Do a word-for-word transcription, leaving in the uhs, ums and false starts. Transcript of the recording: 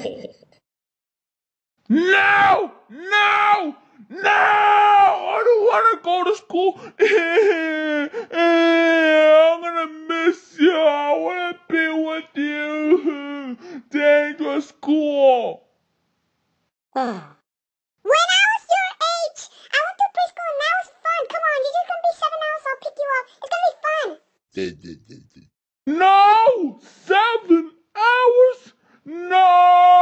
No! No! No! I don't want to go to school. I'm gonna miss you. I want to be with you. Dangerous school. When I was your age, I went to preschool and that was fun. Come on, you're just gonna be seven hours. I'll pick you up. It's gonna be fun. No! Seven hours? No!